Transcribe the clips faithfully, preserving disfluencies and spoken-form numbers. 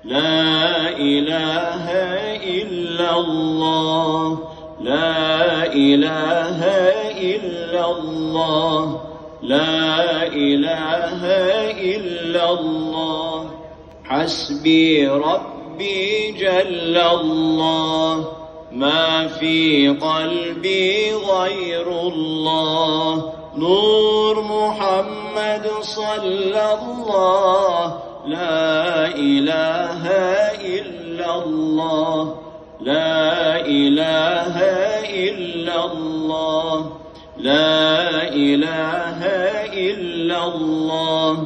لا إله إلا الله لا إله إلا الله لا إله إلا الله حسبي ربي جل الله ما في قلبي غير الله نور محمد صلى الله لا إله إلا الله لا إله إلا الله لا إله إلا الله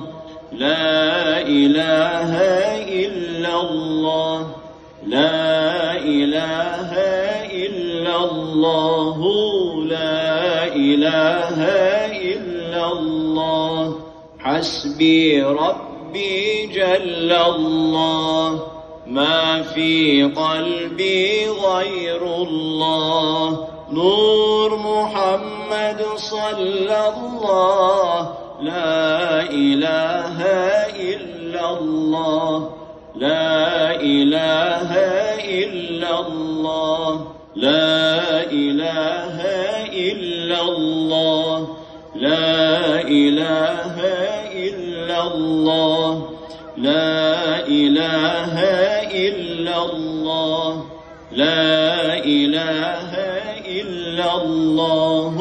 لا إله إلا الله لا إله إلا الله لا إله إلا الله حسبي ربي جل الله ما في قلبي غير الله نور محمد صلى الله لا إله إلا الله لا إله إلا الله لا إله إلا الله لا إله إلا الله لا إله إلا الله لا إله إلا الله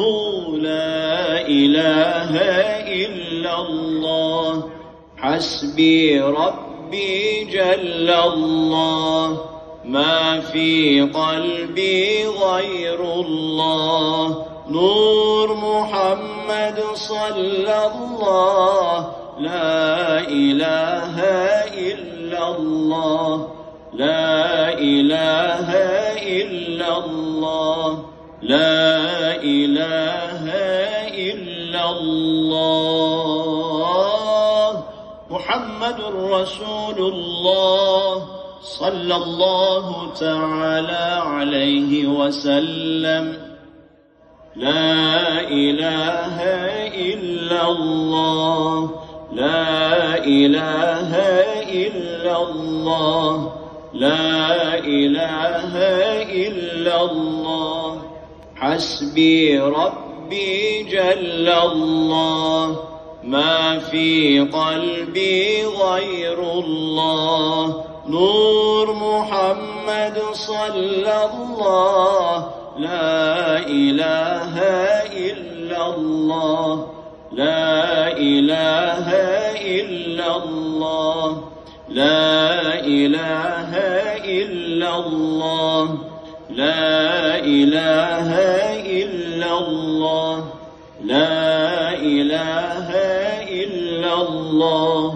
لا إله إلا الله حسبي ربي جل الله ما في قلبي غير الله نور محمد صلى الله لا إله إلا الله لا إله إلا الله لا إله إلا الله محمد رسول الله صلى الله تعالى عليه وسلم لا إله إلا الله لا إله إلا الله لا إله إلا الله حسبي ربي جل الله ما في قلبي غير الله نور محمد صلى الله لا إله إلا الله لا إله إلا الله لا إله إلا الله لا إله إلا الله لا إله إلا الله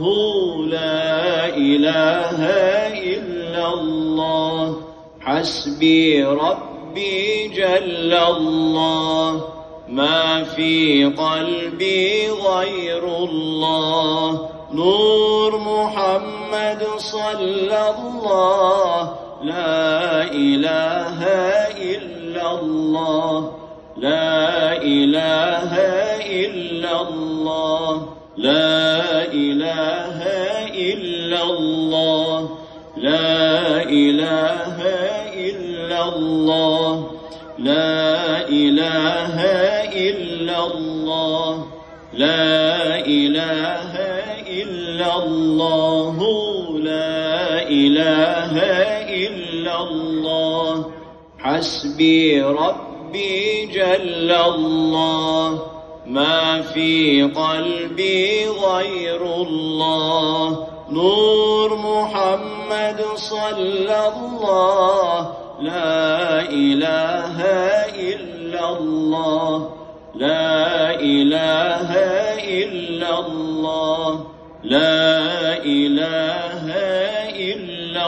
لا إله إلا الله حسبي ربي جل الله ما في قلبي غير الله نور محمد صلى الله لا إله إلا الله لا إله إلا الله لا إله إلا الله لا إله إلا الله لا إله إلا الله لا إله إلا الله لا إله إلا الله حسبي ربي جل الله ما في قلبي غير الله نور محمد صلى الله لا إله إلا الله لا إله إلا الله لا إله إلا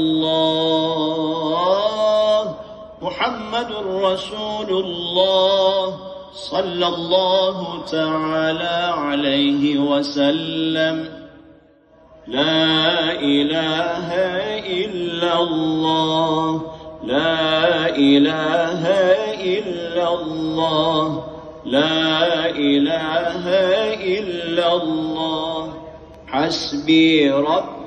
الله محمد رسول الله صلى الله تعالى عليه وسلم لا إله إلا الله لا إله إلا الله لا إله إلا الله حسبي ربي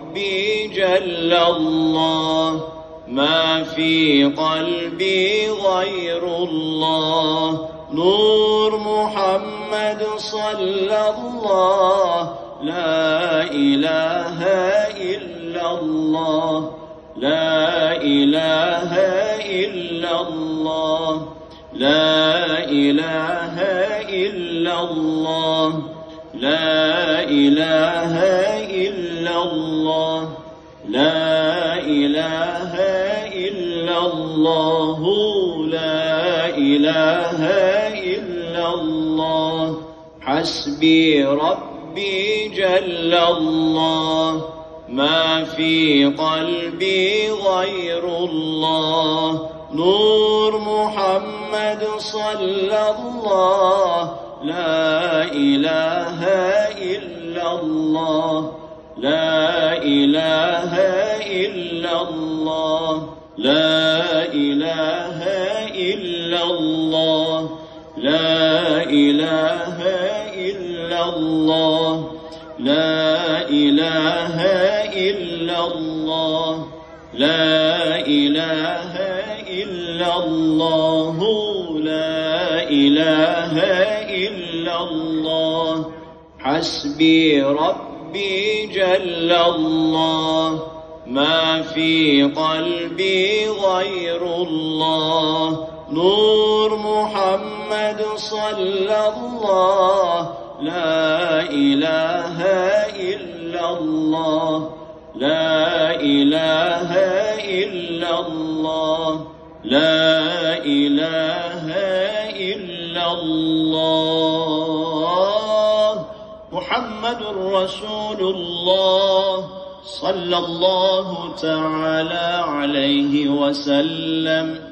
ربي جل الله، ما في قلبي غير الله. نور محمد صلى الله، لا إله إلا الله، لا إله إلا الله، لا إله إلا الله، لا إله إلا الله، لا إله إلا الله، لا إله إلا الله. حسبي ربي جل الله، ما في قلبي غير الله. نور محمد صلى الله، لا إله إلا الله، لا إله إلا الله، لا إله إلا الله، لا إله إلا الله، لا إله إلا الله، لا إله إلا الله، لا إله إلا الله. حسبي ربي جل الله، ما في قلبي غير الله. نور محمد صلى الله، لا إله إلا الله، لا إله إلا الله، لا إله إلا الله. محمد رسول الله صلى الله تعالى عليه وسلم.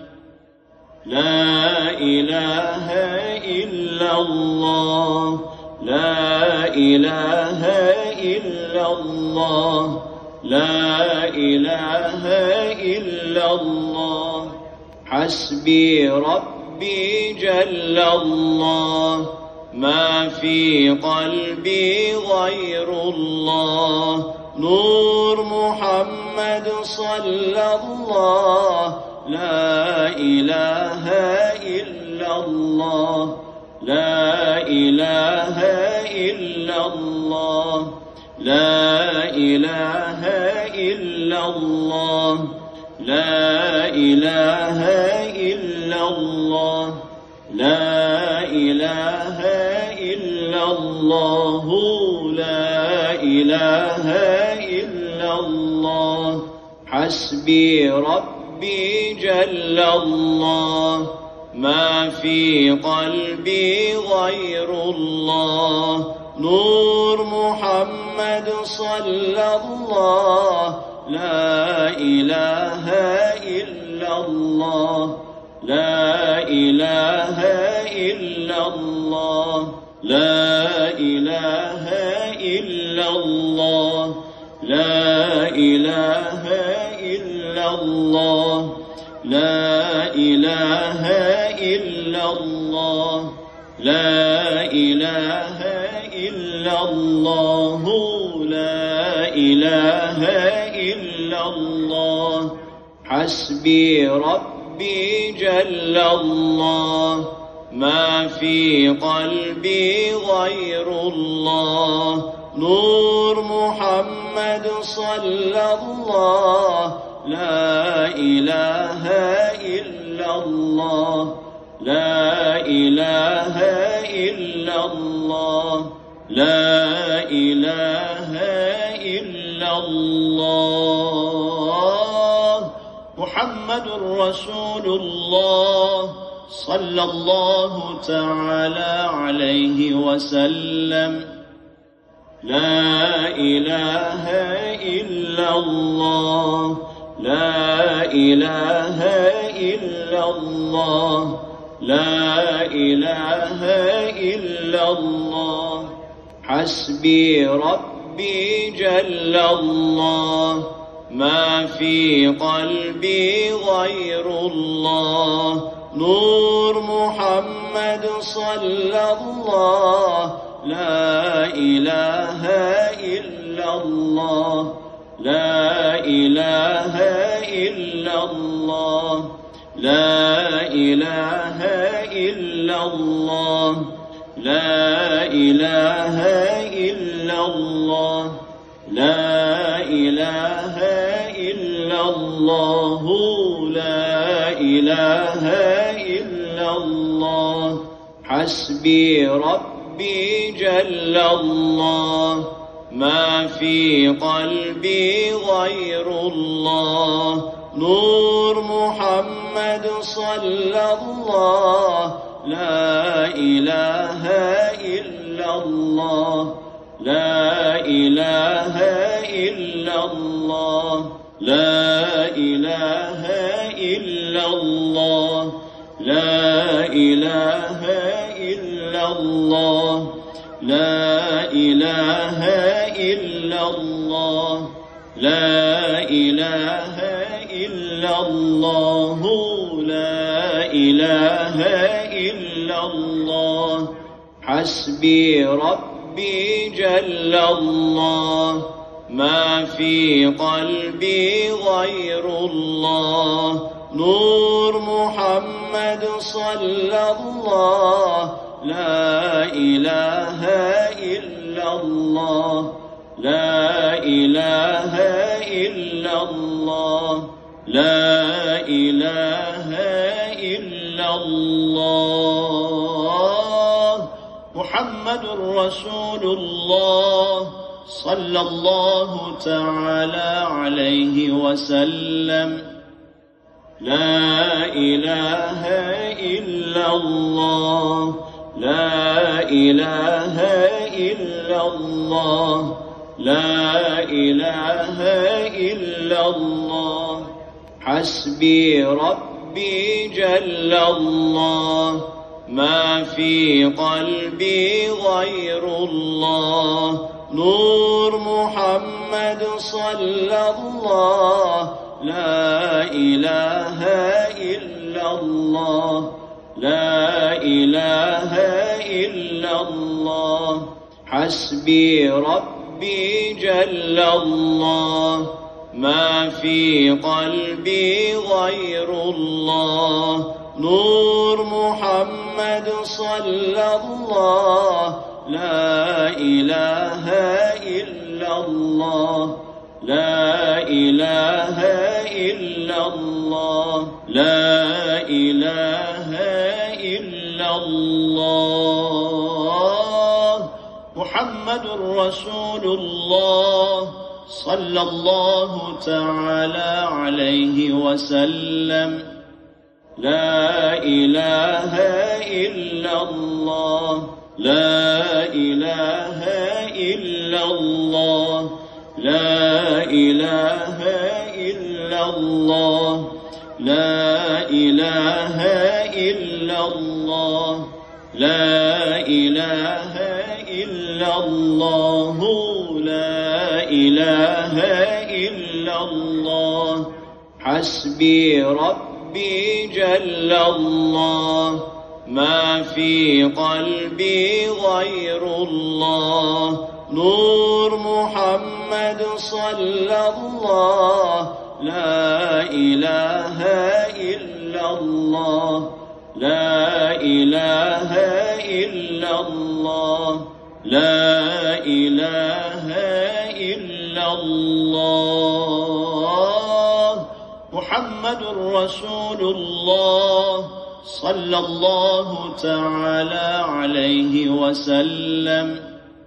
لا إله إلا الله، لا إله إلا الله، لا إله إلا الله. حسبي ربي جل الله، ما في قلبي غير الله. نور محمد صلى الله، لا إله إلا الله، لا إله إلا الله، لا إله إلا الله، لا إله إلا الله، لا إله إلا الله، لا إله إلا الله. حسبي ربي جل الله، ما في قلبي غير الله. نور محمد صلى الله، لا إله إلا الله، لا إله إلا الله، لا إله إلا الله، لا إله إلا الله، لا إله إلا الله، لا إله إلا الله، لا إله إلا الله. حسبي ربي جل الله، ما في قلبي غير الله. نور محمد صلى الله، لا إله إلا الله، لا إله إلا الله، لا إله إلا الله. محمد رسول الله صلى الله تعالى عليه وسلم. لا إله إلا الله، لا إله إلا الله، لا إله إلا الله. حسبي ربي جل الله، ما في قلبي غير الله. نور محمد صلى الله، لا إله إلا الله، لا إله إلا الله لا إله إلا الله لا إله إلا الله لا إله إلا الله لا إله إلا الله حسبي ربي جل الله ما في قلبي غير الله نور محمد صلى الله لا إله إلا الله لا إله إلا الله لا إله إلا الله لا إله إلا الله لا إله إلا الله لا إله إلا الله لا إله إلا الله حسبي ربي جل الله ما في قلبي غير الله نور محمد صلى الله لا إله إلا الله لا إله إلا الله لا إله إلا الله محمد رسول الله صلى الله تعالى عليه وسلم لا إله إلا الله لا إله إلا الله لا إله إلا الله حسبي ربي جل الله ما في قلبي غير الله نور محمد صلى الله لا إله إلا الله لا إله إلا الله حسبي ربي جل الله ما في قلبي غير الله نور محمد صلى الله لا إله إلا الله لا إله إلا الله لا إله إلا الله محمد رسول الله صلى الله تعالى عليه وسلم لا إله إلا الله لا إله إلا الله لا إله إلا الله لا إله إلا الله لا إله إلا الله لا إله إلا الله حسبي ربي جل الله ما في قلبي غير الله نور محمد صلى الله لا إله إلا الله لا إله إلا الله لا إله إلا الله محمد رسول الله صلى الله تعالى عليه وسلم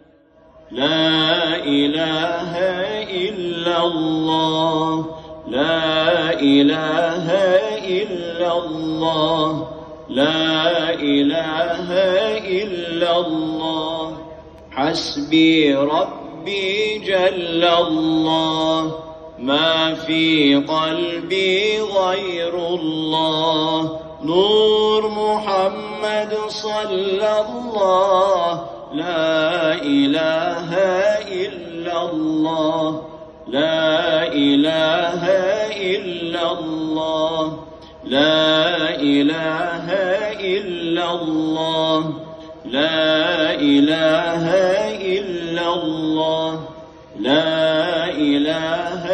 لا إله إلا الله لا إله إلا الله لا إله إلا الله حسبي ربي جل الله ما في قلبي غير الله نور محمد صلى الله لا إله إلا الله لا إله إلا الله لا إله إلا الله لا إله إلا الله لا إله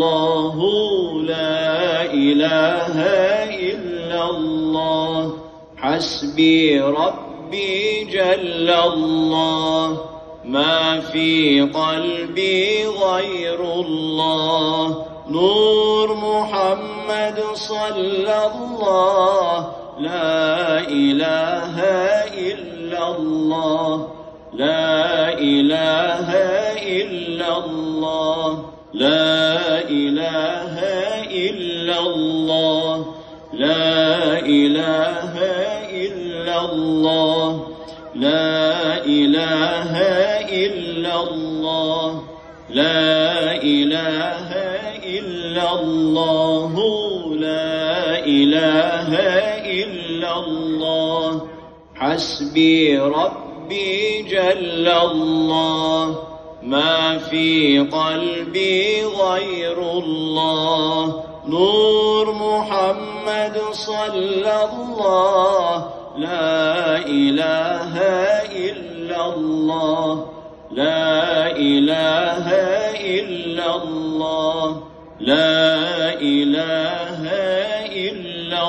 الله لا إله إلا الله حسبي ربي جل الله ما في قلبي غير الله نور محمد صلى الله لا إله إلا الله لا إله إلا الله لا إله إلا الله لا إله إلا الله لا إله إلا الله لا إله إلا الله لا إله إلا الله حسبي ربي جل الله ما في قلبي غير الله نور محمد صلى الله لا إله إلا الله لا إله إلا الله لا إله إلا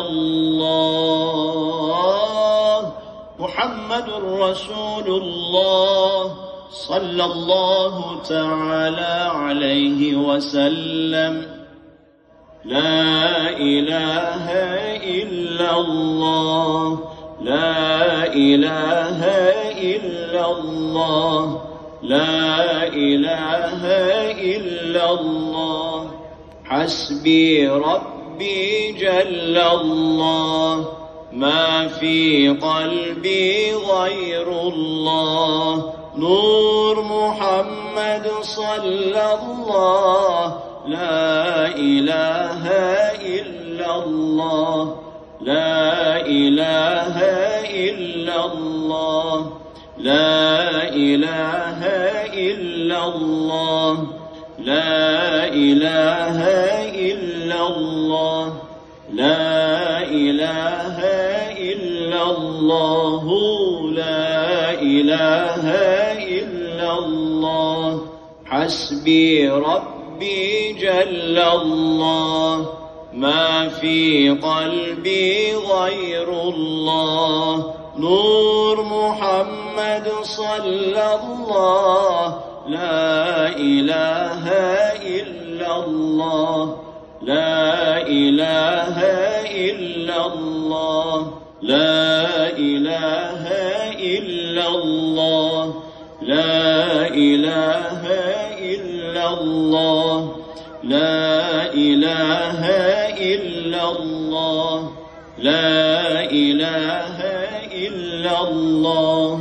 الله محمد رسول الله صلى الله تعالى عليه وسلم لا إله إلا الله لا إله إلا الله لا إله إلا الله حسبي ربي جل الله ما في قلبي غير الله نور محمد صلى الله لا إله إلا الله لا إله إلا الله لا إله إلا الله لا إله إلا الله لا إله إلا الله لا إله إلا الله حسبي ربي جل الله ما في قلبي غير الله نور محمد صلى الله لا إله إلا الله لا إله إلا الله لا إله إلا الله لا إله إلا الله لا إله إلا الله لا إله إلا الله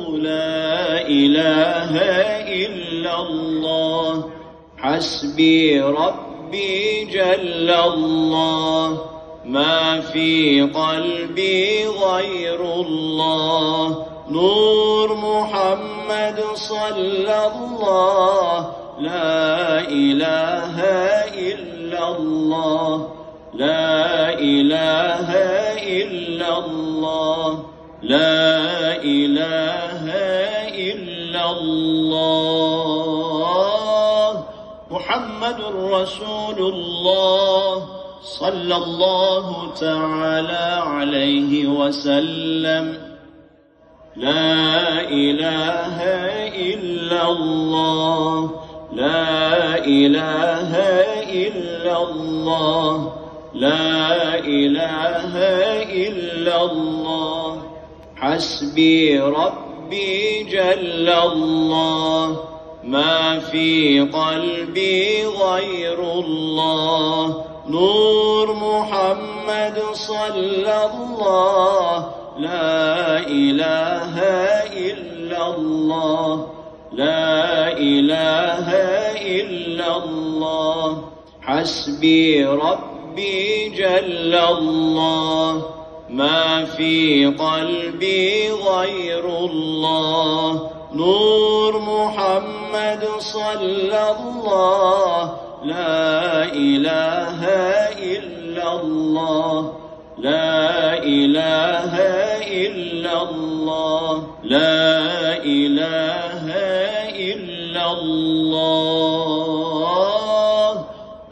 لا إله إلا الله حسبي ربي جل الله ما في قلبي غير الله نور محمد صلى الله لا إله إلا الله لا إله إلا الله لا إله إلا الله محمد رسول الله صلى الله تعالى عليه وسلم لا إله إلا الله لا إله إلا الله لا إله إلا الله حسبي ربي جل الله ما في قلبي غير الله نور محمد صلى الله لا إله إلا الله لا إله إلا الله حسبي ربي جل الله ما في قلبي غير الله نور محمد صلى الله لا إله إلا الله لا إله إلا الله لا إله إلا الله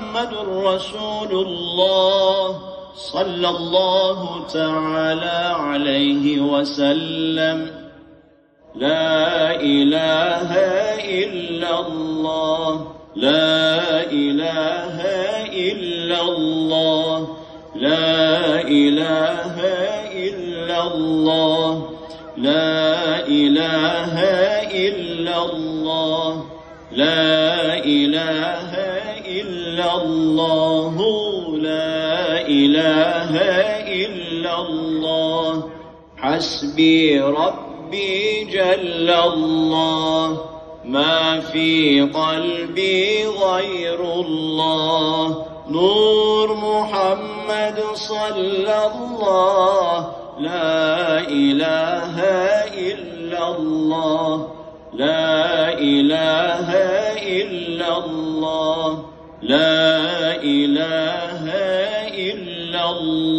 محمد رسول الله صلى الله تعالى عليه وسلم. لا إله إلا الله، لا إله إلا الله، لا إله إلا الله، لا إله إلا الله، لا إله إلا الله، لا إله إلا الله. حسبي ربي جل الله، ما في قلبي غير الله. نور محمد صلى الله، لا إله إلا الله، لا إله إلا الله، لا إله إلا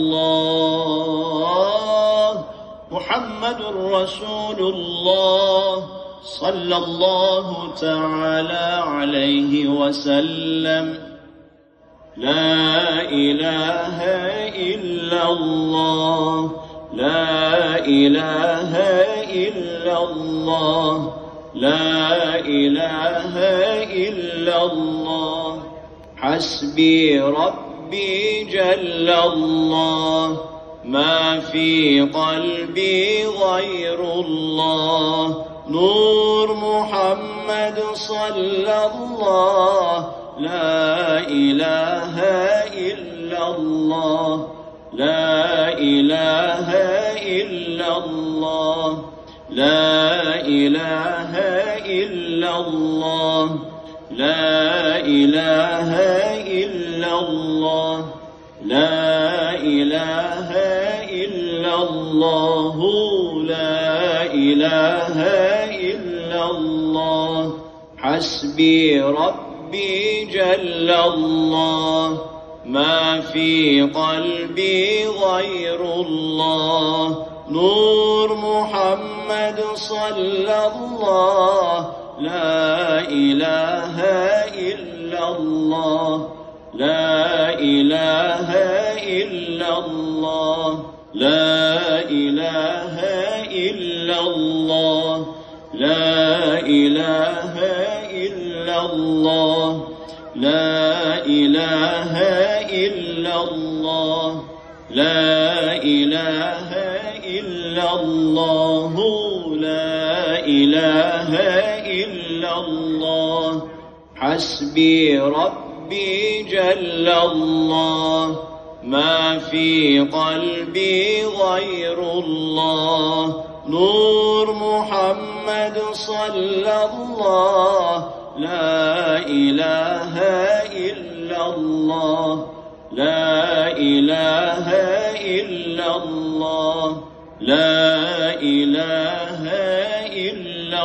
الله. محمد رسول الله صلى الله تعالى عليه وسلم. لا إله إلا الله، لا إله إلا الله، لا إله إلا الله. حسبي ربي جل الله، ما في قلبي غير الله. نور محمد صلى الله، لا إله إلا الله، لا إله إلا الله، لا إله إلا الله، لا إله إلا الله، لا إله إلا الله، لا إله إلا الله. حسبي ربي جل الله، ما في قلبي غير الله. نور محمد صلى الله، لا إله إلا الله، لا إله إلا الله، لا إله إلا الله، لا إله إلا الله، لا إله إلا الله، لا إله إلا الله، لا إله إلا الله. حسبي ربي جل الله، ما في قلبي غير الله. نور محمد صلى الله، لا إله إلا الله، لا إله إلا الله، لا إله إلا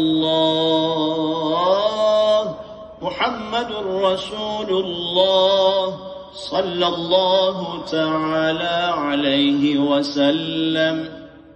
الله. محمد رسول الله صلى الله تعالى عليه وسلم.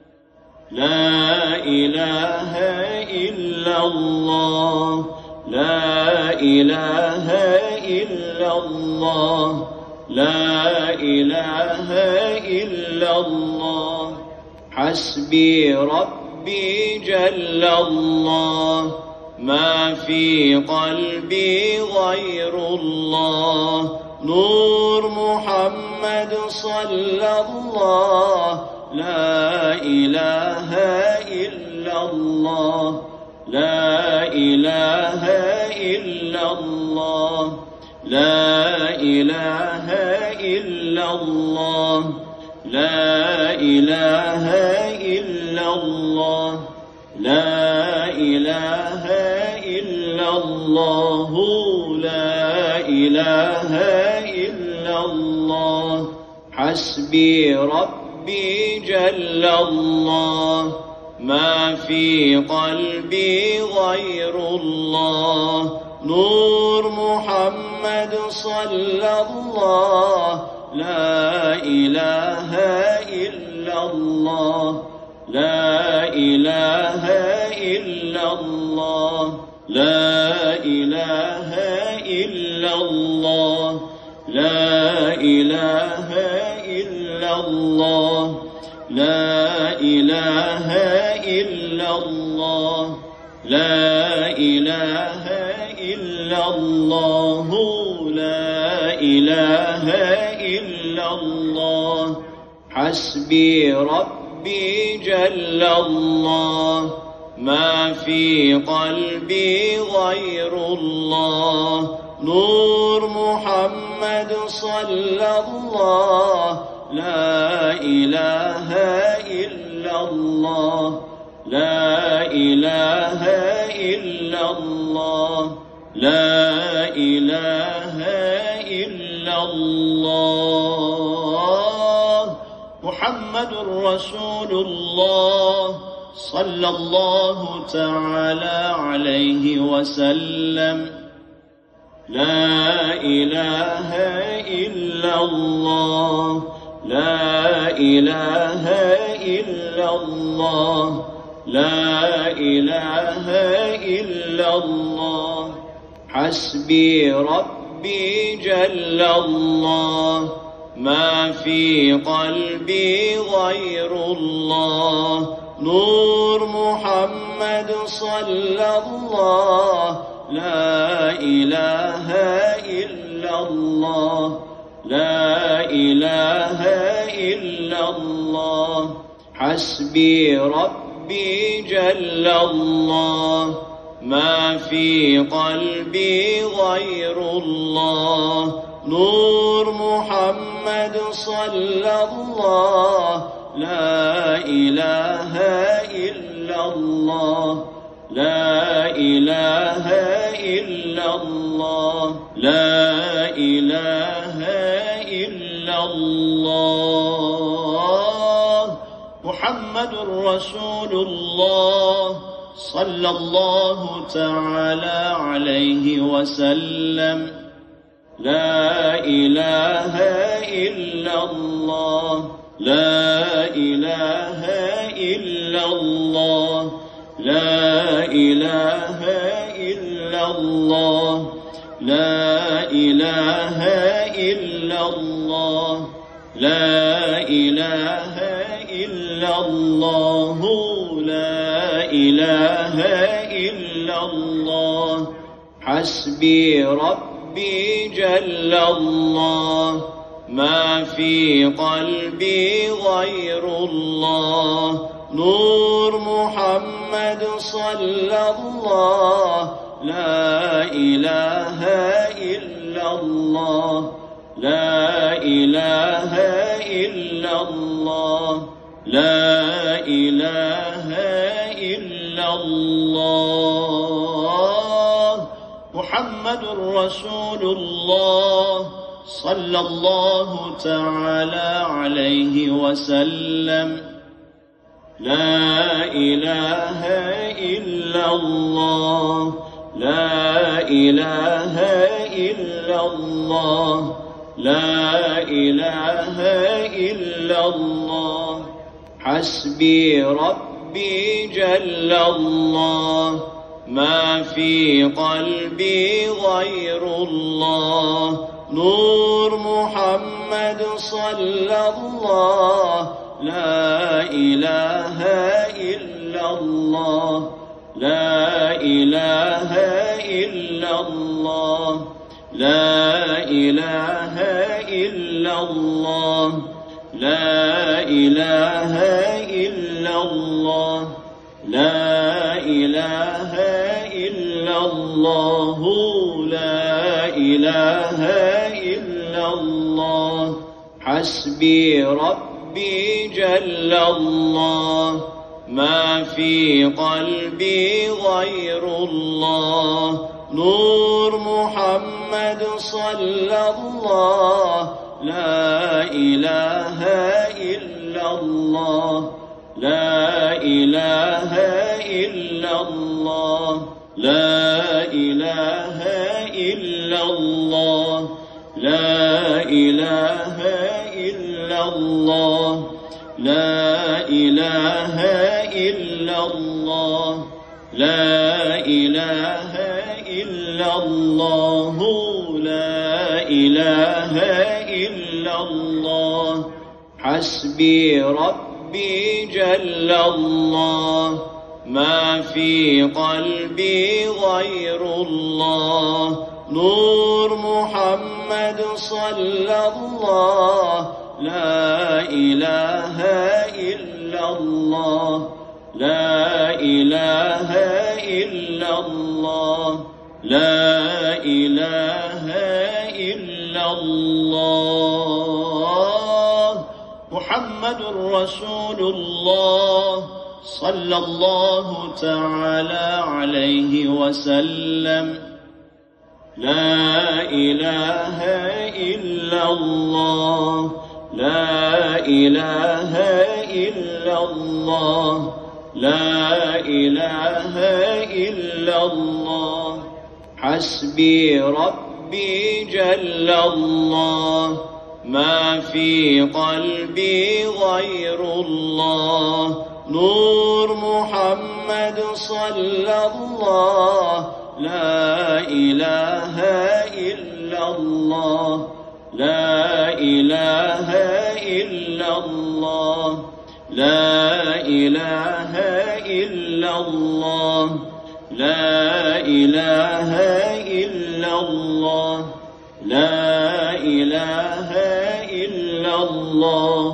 لا إله إلا الله، لا إله إلا الله، لا إله إلا الله. حسبي ربي جل الله، ما في قلبي غير الله. نور محمد صلى الله، لا إله إلا الله، لا إله إلا الله، لا إله إلا الله، لا إله إلا الله، لا إله إلا الله، لا إله إلا الله. حسبي ربي جل الله، ما في قلبي غير الله. نور محمد صلى الله، لا إله إلا الله، لا إله إلا الله، لا إله إلا الله، لا إله إلا الله لا إله إلا الله لا إله إلا الله لا إله إلا الله حسبي ربي جل الله ما في قلبي غير الله نور محمد صلى الله لا إله إلا الله لا إله إلا الله لا إله إلا الله محمد رسول الله صلى الله تعالى عليه وسلم لا إله إلا الله لا إله إلا الله لا إله إلا الله حسبي ربي جل الله ما في قلبي غير الله نور محمد صلى الله لا إله إلا الله لا إله إلا الله حسبي ربي جل الله ما في قلبي غير الله نور محمد صلى الله لا إله إلا الله لا إله إلا الله لا إله إلا الله محمد رسول الله صلى الله تعالى عليه وسلم لا إله إلا الله لا إله إلا الله لا إله إلا الله لا إله إلا الله لا إله إلا الله لا إله إلا الله حسبي ربي جل الله ما في قلبي غير الله نور محمد صلى الله لا إله إلا الله لا إله إلا الله لا إله إلا الله محمد رسول الله صلى الله تعالى عليه وسلم لا إله إلا الله لا إله إلا الله لا إله إلا الله حسبي ربي جل الله ما في قلبي غير الله نور محمد صلى الله لا إله إلا الله لا إله إلا الله لا إله إلا الله لا إله إلا الله لا إله إلا الله لا إله إلا الله حسبي ربي جل الله ما في قلبي غير الله نور محمد صلى الله لا إله إلا الله لا إله إلا الله لا إله إلا الله لا إله إلا الله لا إله إلا الله لا إله إلا الله لا إله إلا الله حسبي ربي جل الله ما في قلبي غير الله نور محمد صلى الله لا إله إلا الله لا إله إلا الله لا إله إلا الله محمد رسول الله صلى الله تعالى عليه وسلم لا إله إلا الله لا إله إلا الله لا إله إلا الله حسبي ربي جل الله ما في قلبي غير الله نور محمد صلى الله لا إله إلا الله لا إله إلا الله لا إله إلا الله لا إله إلا الله لا إله إلا الله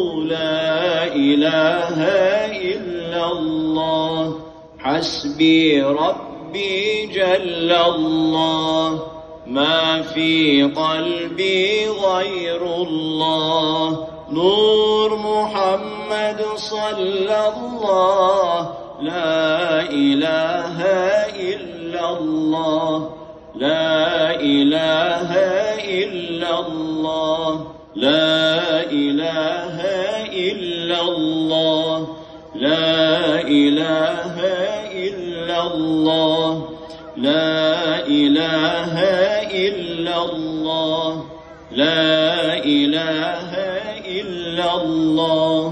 لا إله إلا الله حسبي ربي جل الله ما في قلبي غير الله نور محمد صلى الله لا إله إلا الله لا إله إلا الله لا إله إلا الله لا إله إلا الله لا إله إلا الله لا إله إلا الله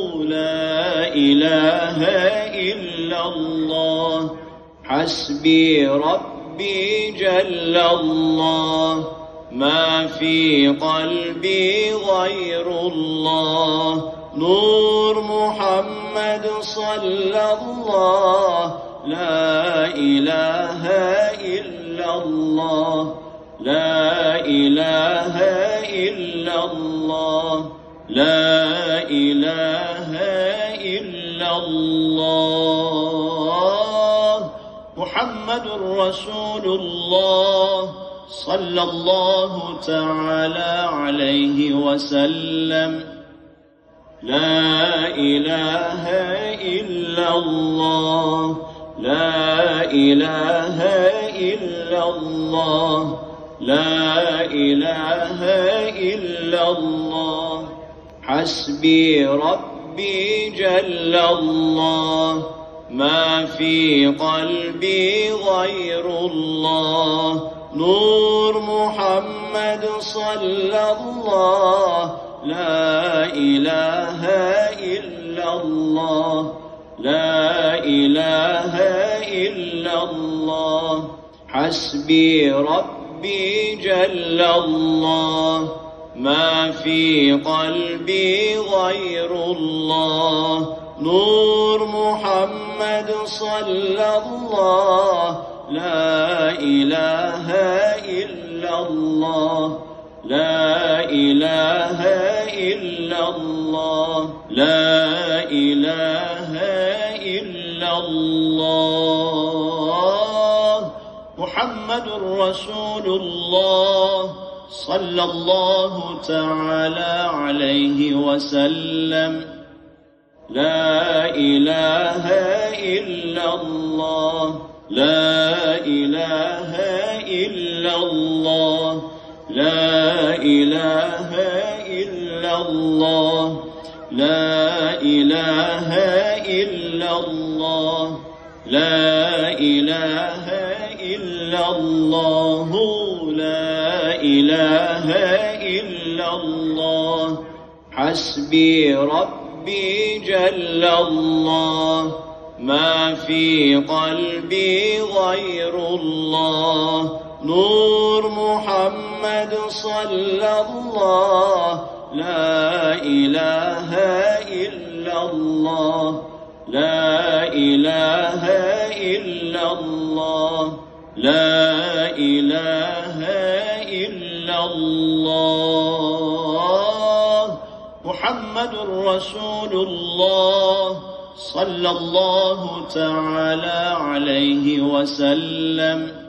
لا إله إلا الله حسبي ربي جل الله ما في قلبي غير الله نور محمد صلى الله لا إله إلا الله لا إله إلا الله لا إله إلا الله محمد رسول الله صلى الله تعالى عليه وسلم لا إله إلا الله لا إله إلا الله لا إله إلا الله حسبي ربي جل الله ما في قلبي غير الله نور محمد صلى الله لا إله إلا الله لا إله إلا الله حسبي ربي جل الله ما في قلبي غير الله نور محمد صلى الله لا إله إلا الله لا إله إلا الله لا إله إلا الله محمد رسول الله صلى الله تعالى عليه وسلم لا إله إلا الله لا إله إلا الله لا إله إلا الله لا إله إلا الله لا إله إلا الله لا إله إلا الله حسبي ربي جل الله ما في قلبي غير الله نور محمد صلى الله لا إله إلا الله لا إله إلا الله لا إله إلا الله محمد رسول الله صلى الله تعالى عليه وسلم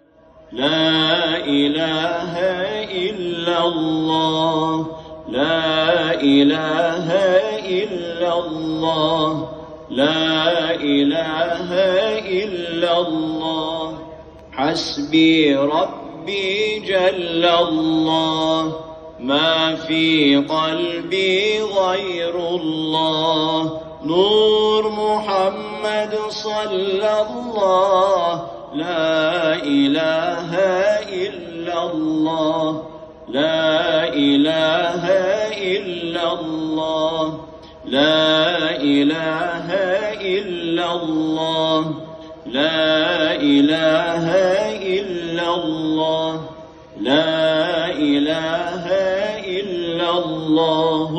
لا إله إلا الله لا إله إلا الله لا إله إلا الله حسبي ربي جل الله ما في قلبي غير الله نور محمد صلى الله لا إله إلا الله لا إله إلا الله لا إله إلا الله لا إله إلا الله لا إله إلا الله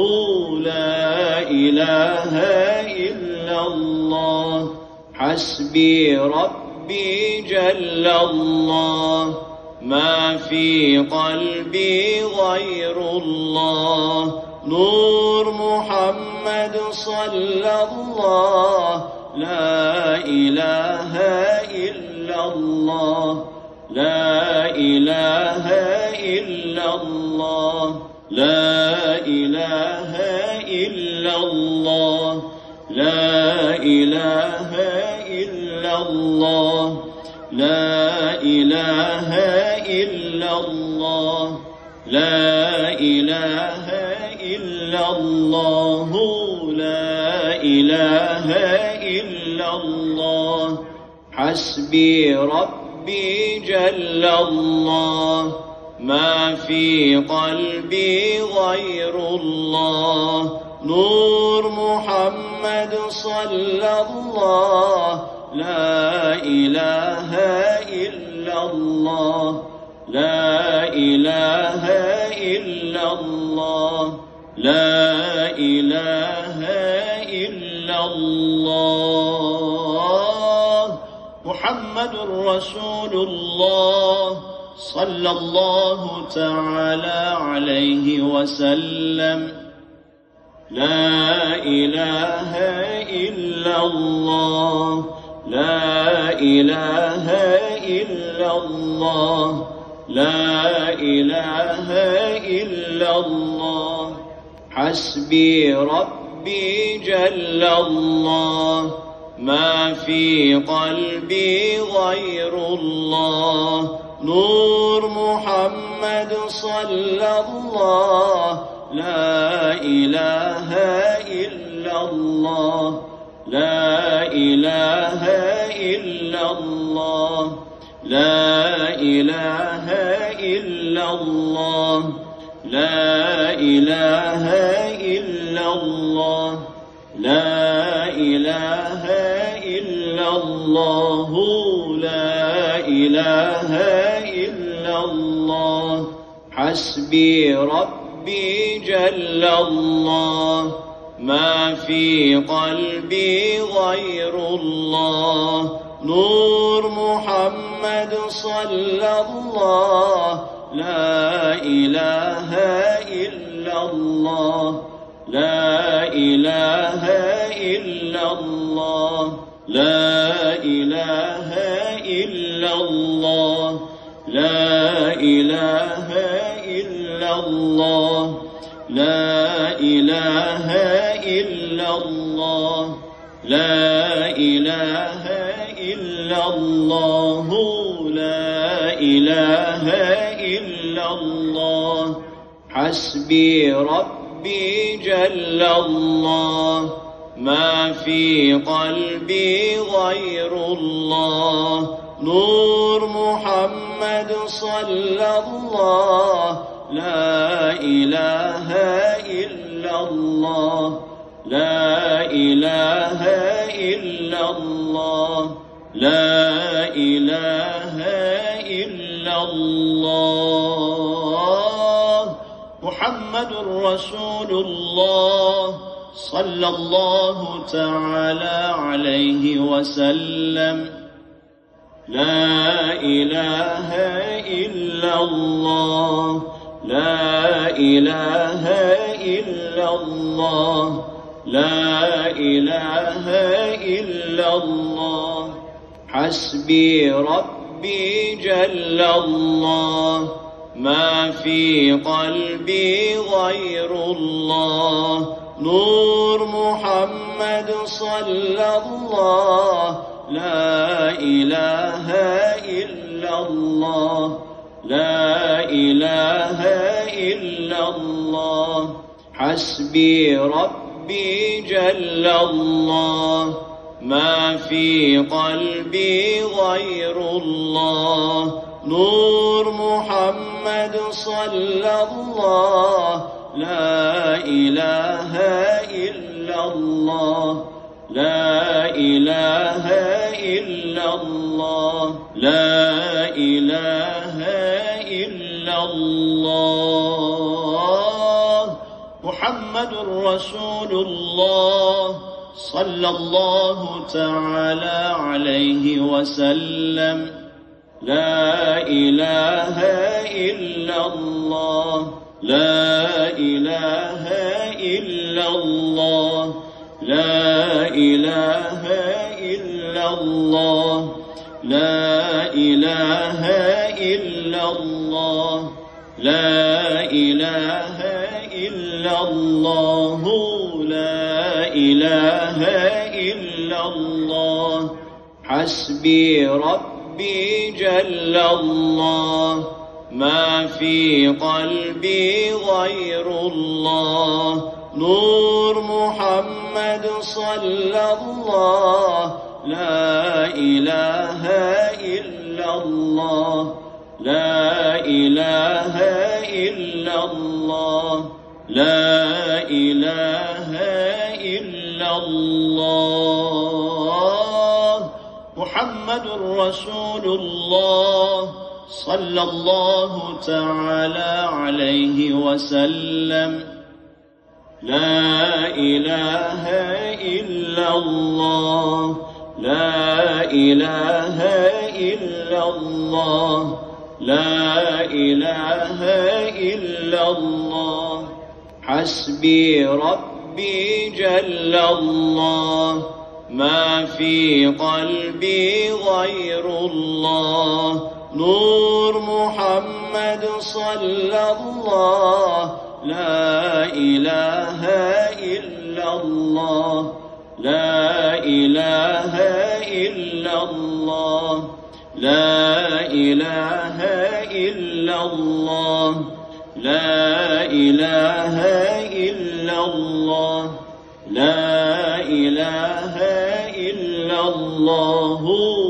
لا إله إلا الله حسبي ربي جل الله ما في قلبي غير الله نور محمد صلى الله لا إله إلا الله لا إله إلا الله لا إله إلا الله لا إله إلا الله لا إله إلا الله لا إله إلا الله لا إله إلا الله حسبي ربي جل الله ما في قلبي غير الله نور محمد صلى الله لا إله إلا الله لا إله إلا الله لا إله إلا الله محمد رسول الله صلى الله تعالى عليه وسلم لا إله إلا الله لا إله إلا الله لا إله إلا الله حسبي ربي جل الله ما في قلبي غير الله نور محمد صلى الله لا إله إلا الله لا إله إلا الله لا إله إلا الله لا إله إلا الله لا إله إلا الله لا إله إلا الله حسبي ربي جل الله ما في قلبي غير الله نور محمد صلى الله لا إله إلا الله لا إله إلا الله لا إله إلا الله لا إله إلا الله لا إله إلا الله لا إله إلا الله لا إله إلا الله حسبي ربي جل الله ما في قلبي غير الله نور محمد صلى الله لا إله إلا الله لا إله إلا الله لا إله إلا إلا الله محمد رسول الله صلى الله تعالى عليه وسلم. لا إله إلا الله لا إله إلا الله لا إله إلا الله حسبي ربي جل الله ما في قلبي غير الله نور محمد صلى الله لا إله إلا الله لا إله إلا الله حسبي ربي جل الله ما في قلبي غير الله نور محمد صلى الله لا إله إلا الله لا إله إلا الله لا إله إلا الله محمد رسول الله صلى الله تعالى عليه وسلم. لا إله إلا الله لا إله إلا الله لا إله إلا الله لا إله إلا الله لا إله إلا الله لا إله إلا الله حسبي ربي جل الله ما في قلبي غير الله نور محمد صلى الله لا إله إلا الله لا إله إلا الله لا إله إلا الله محمد رسول الله صلى الله تعالى عليه وسلم. لا إله إلا الله لا إله إلا الله لا إله إلا الله حسبي ربي جل الله ما في قلبي غير الله نور محمد صلى الله لا إله إلا الله لا إله إلا الله لا إله إلا الله لا إله إلا الله لا إله إلا الله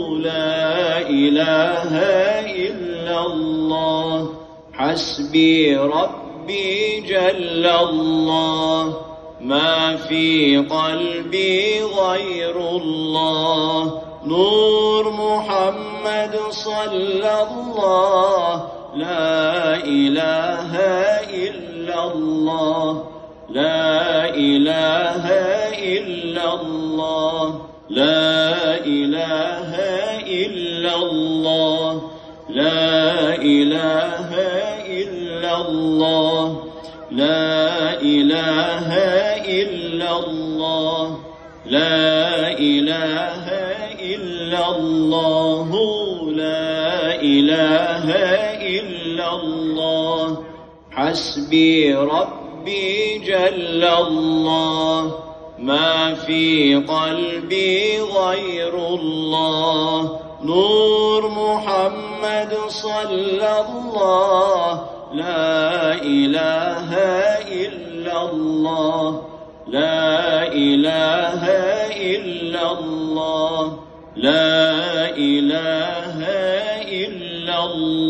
لا إله إلا الله حسبي ربي جل الله ما في قلبي غير الله نور محمد صلى الله لا إله إلا الله لا إله إلا الله لا إله إلا الله لا إله إلا الله لا إله إلا الله لا إله إلا الله لا إله إلا الله حسبي ربي جل الله ما في قلبي غير الله نور محمد صلى الله لا إله إلا الله لا إله إلا الله لا إله إلا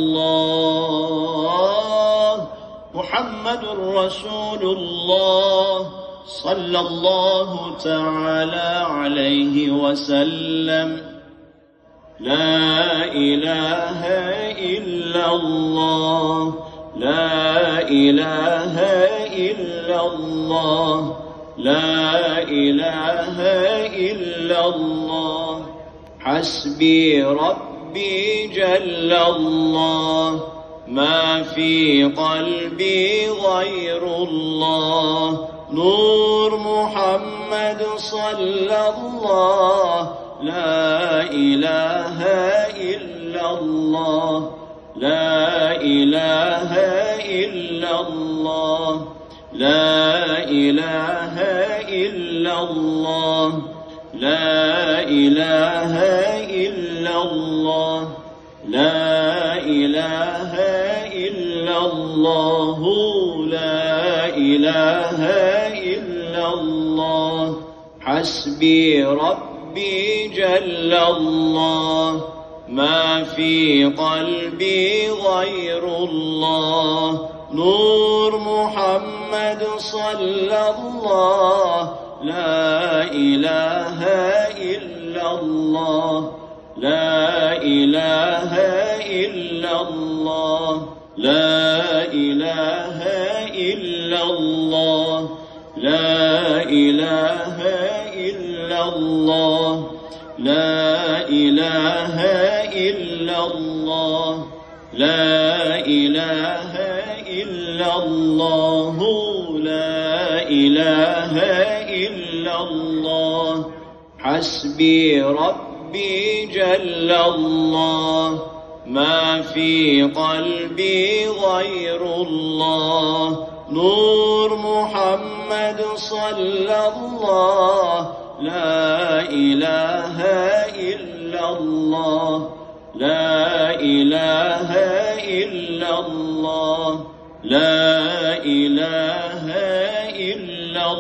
الله محمد رسول الله صلى الله تعالى عليه وسلم. لا إله إلا الله لا إله إلا الله لا إله إلا الله حسبي ربي جل الله ما في قلبي غير الله نور محمد صلى الله لا إله إلا الله لا إله إلا الله لا إله إلا الله لا إله إلا الله لا إله إلا الله لا إله إلا الله حسبي ربي جل الله ما في قلبي غير الله نور محمد صلى الله لا إله إلا الله لا إله إلا الله لا إله إلا الله لا إله إلا الله لا إله إلا الله لا إله إلا الله لا إله إلا الله حسبي ربي جل الله ما في قلبي غير الله نور محمد صلى الله لا إله إلا الله لا إله إلا الله لا إله إلا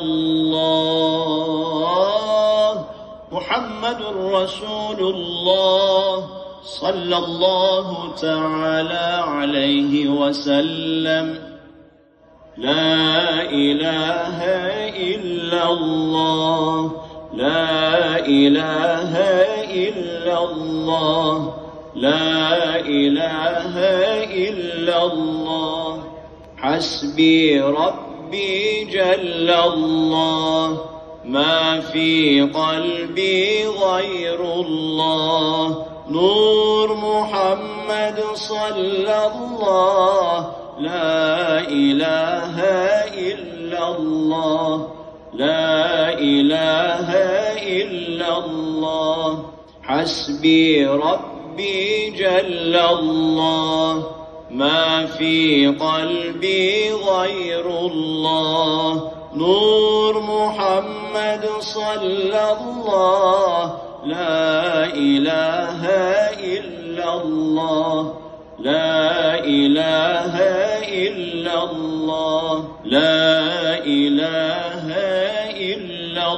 الله محمد رسول الله صلى الله تعالى عليه وسلم لا إله إلا الله لا إله إلا الله لا إله إلا الله حسبي ربي جل الله ما في قلبي غير الله نور محمد صلى الله لا إله إلا الله لا إله إلا الله حسبي ربي جل الله ما في قلبي غير الله نور محمد صلى الله لا إله إلا الله لا إله إلا الله لا إله إلا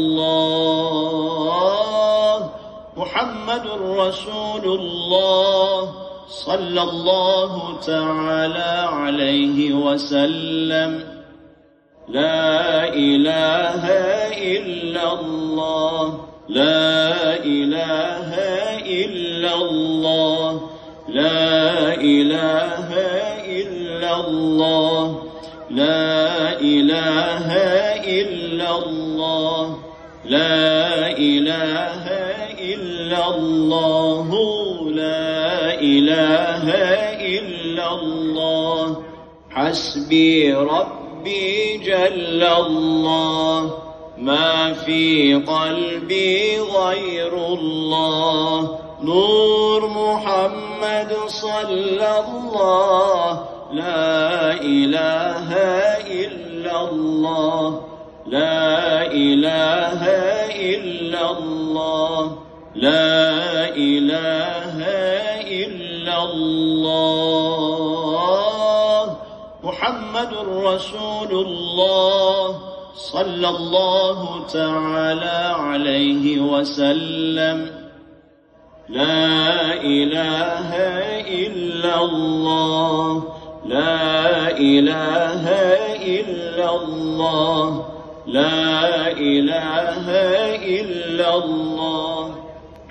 الله محمد رسول الله صلى الله تعالى عليه وسلم لا إله إلا الله لا إله إلا الله لا إله إلا الله لا إله إلا الله لا إله إلا الله لا إله إلا الله حسبي ربي جل الله ما في قلبي غير الله نور محمد صلى الله لا إله إلا الله لا إله إلا الله لا إله إلا الله محمد رسول الله صلى الله تعالى عليه وسلم لا إله إلا الله لا إله إلا الله لا إله إلا الله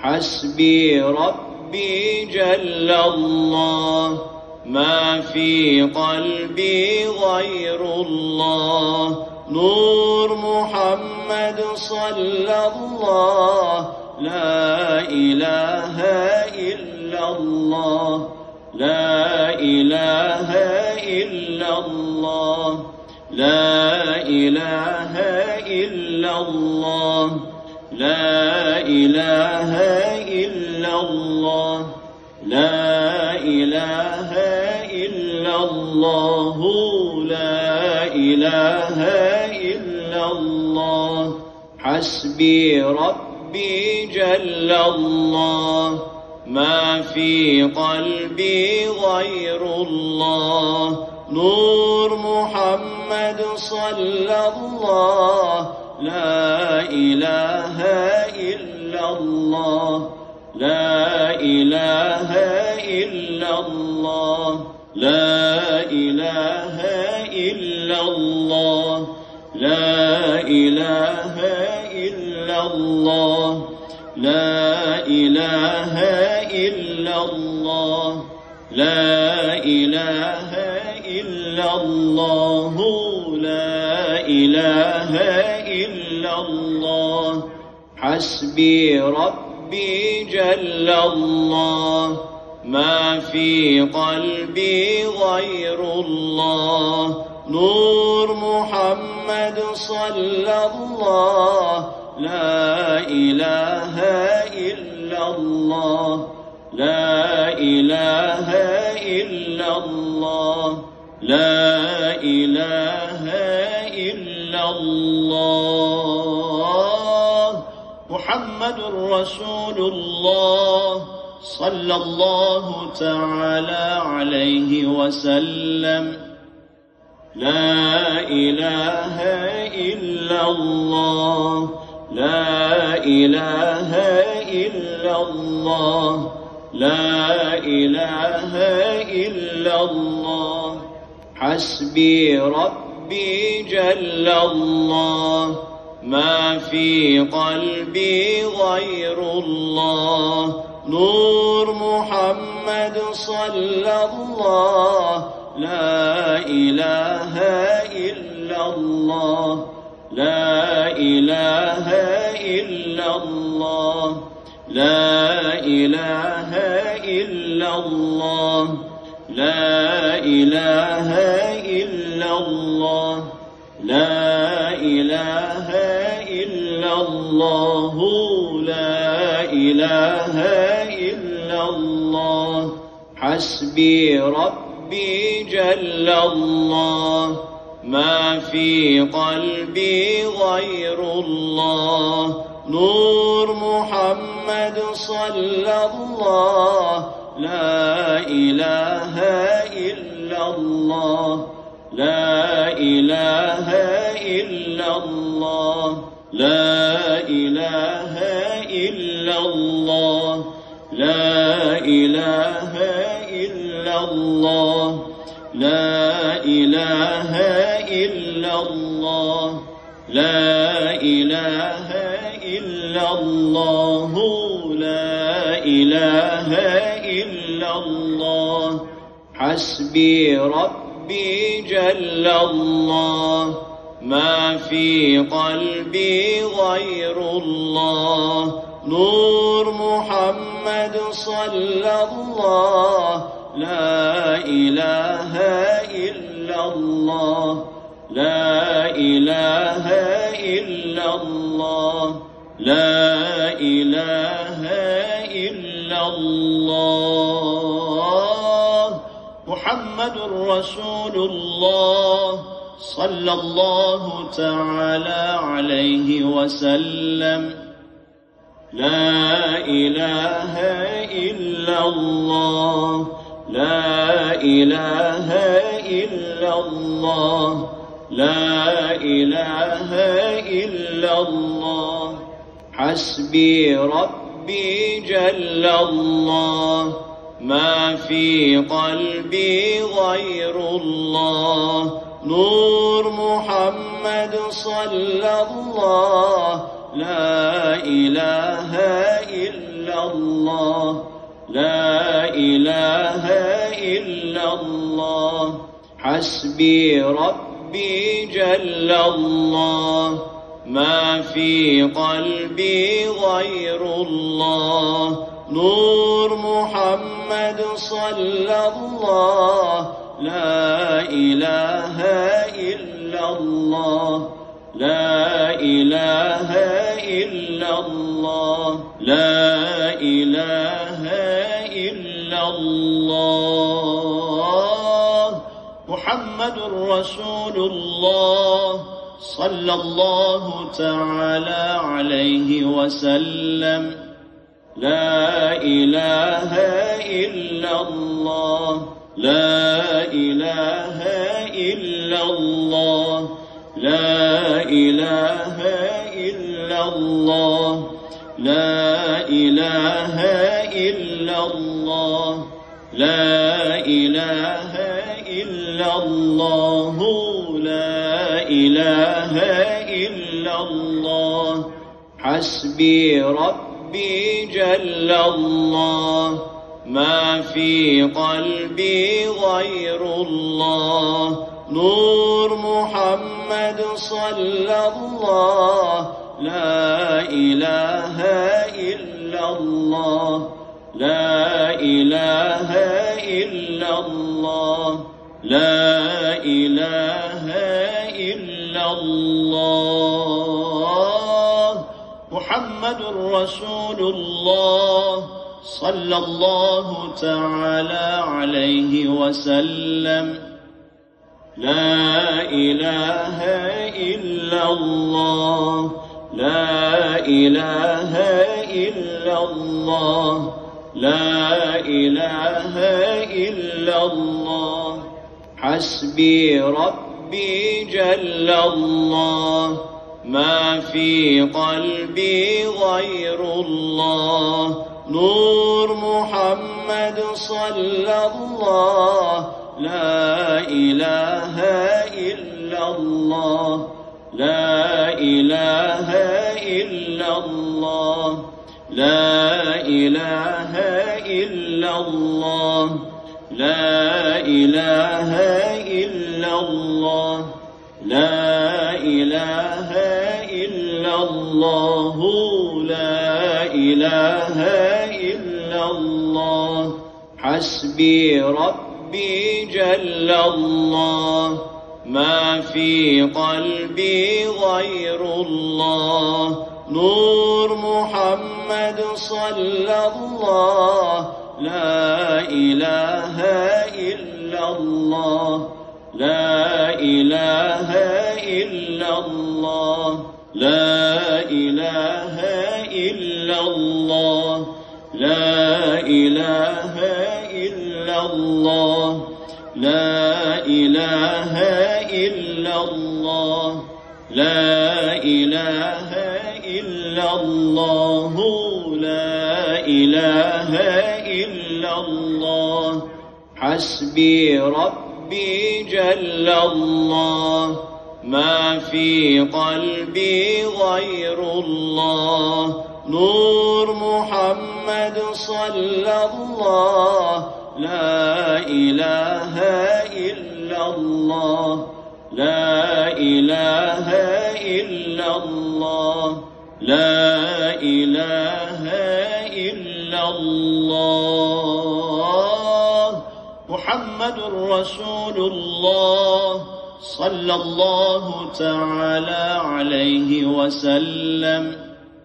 حسبي ربي جل الله ما في قلبي غير الله نور محمد صلى الله لا إله إلا الله لا إله إلا الله لا إله إلا الله لا إله إلا الله لا إله إلا الله لا إله إلا الله حسبي ربي جل الله ما في قلبي غير الله نور محمد صلى الله لا إله إلا الله لا إله إلا الله لا إله إلا الله لا إله إلا الله لا إله إلا الله لا إله إلا الله لا إله إلا الله حسبي ربي جل الله ما في قلبي غير الله نور محمد صلى الله لا إله إلا الله لا إله إلا الله لا إله إلا الله محمد رسول الله صلى الله تعالى عليه وسلم لا إله إلا الله لا إله إلا الله لا إله إلا الله حسبي ربي جل الله ما في قلبي غير الله نور محمد صلى الله لا إله إلا الله لا إله إلا الله لا إله إلا الله لا إله إلا الله لا إله إلا الله لا إله إلا الله حسبي ربي جل الله ما في قلبي غير الله نور محمد صلى الله لا إله إلا الله لا إله إلا الله لا إله إلا الله لا إله إلا الله لا إله إلا الله لا إله إلا الله لا إله إلا الله حسبي ربي جل الله ما في قلبي غير الله نور محمد صلى الله لا إله إلا الله لا إله إلا الله لا إله إلا الله محمد رسول الله صلى الله تعالى عليه وسلم لا إله إلا الله لا إله إلا الله لا إله إلا الله حسبي ربي جل الله ما في قلبي غير الله نور محمد صلى الله لا إله إلا الله لا إله إلا الله حسبي ربي جل الله ما في قلبي غير الله نور محمد صلى الله لا إله إلا الله لا إله إلا الله لا إله إلا الله محمد رسول الله صلى الله تعالى عليه وسلم لا إله إلا الله لا إله إلا الله لا إله إلا الله لا إله إلا الله لا إله إلا الله لا إله إلا الله حسبي ربي جل الله ما في قلبي غير الله نور محمد صلى الله لا إله إلا الله لا إله إلا الله لا إله إلا الله محمد رسول الله صلى الله تعالى عليه وسلم لا إله إلا الله لا إله إلا الله لا إله إلا الله حسبي ربي جل الله ما في قلبي غير الله نور محمد صلى الله لا إله إلا الله لا إله إلا الله لا إله إلا الله لا إله إلا الله لا إله إلا الله لا إله إلا الله حسبي ربي جل الله ما في قلبي غير الله نور محمد صلى الله لا إله إلا الله لا إله إلا الله لا إله إلا الله لا إله إلا الله لا إله إلا الله لا إله إلا الله لا إله إلا الله حسبي ربي جل الله ما في قلبي غير الله نور محمد صلى الله لا إله إلا الله لا إله إلا الله لا إله إلا الله محمد رسول الله صلى الله تعالى عليه وسلم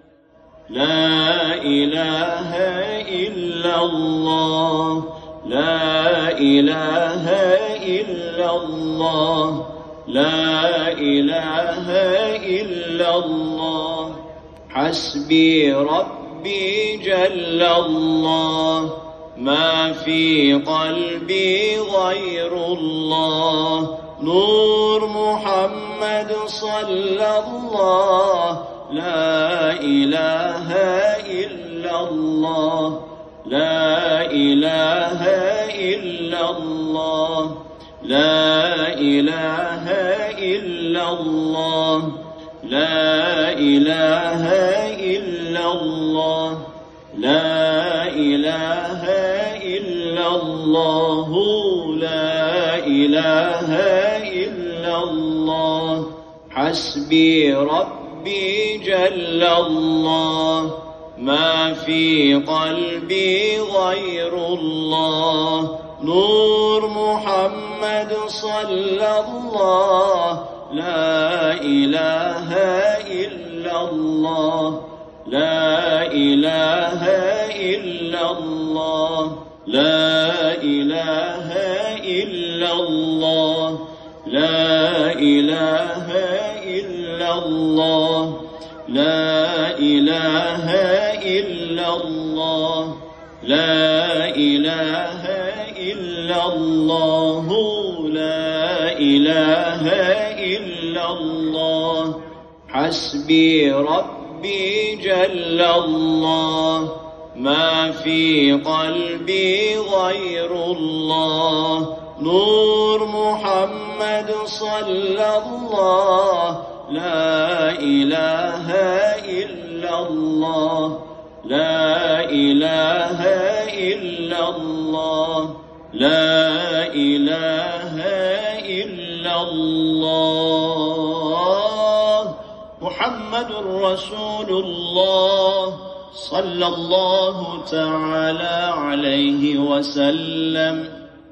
لا إله إلا الله لا إله إلا الله لا إله إلا الله حسبي ربي جل الله ما في قلبي غير الله نور محمد صلى الله لا إله إلا الله لا إله إلا الله لا إله إلا الله لا إله إلا الله لا إله إلا الله لا إله إلا الله حسبي ربي جل الله ما في قلبي غير الله نور محمد صلى الله لا إله إلا الله لا إله إلا الله لا إله إلا الله لا إله إلا الله لا إله إلا الله لا إله إلا الله لا إله إلا الله حسبي ربي جل الله ما في قلبي غير الله نور محمد صلى الله لا إله إلا الله لا إله إلا الله لا إله إلا الله محمد رسول الله صلى الله تعالى عليه وسلم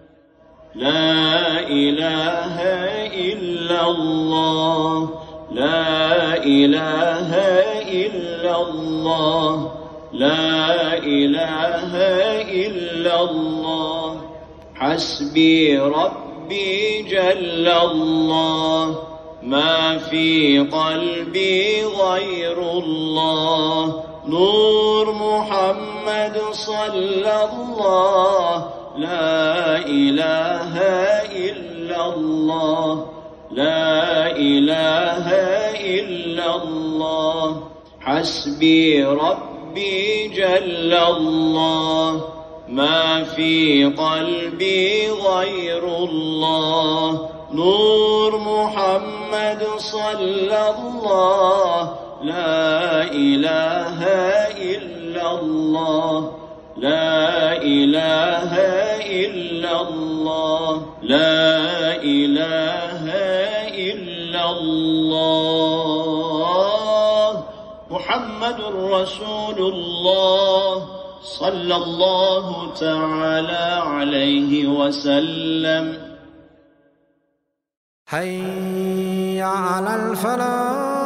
لا إله إلا الله لا إله إلا الله لا إله إلا الله حسبي ربي جل الله ما في قلبي غير الله نور محمد صلى الله لا إله إلا الله لا إله إلا الله حسبي ربي جل الله ما في قلبي غير الله نور محمد صلى الله لا إله إلا الله لا إله إلا الله لا إله إلا الله محمد رسول الله صلى الله تعالى عليه وسلم حي على الفلاح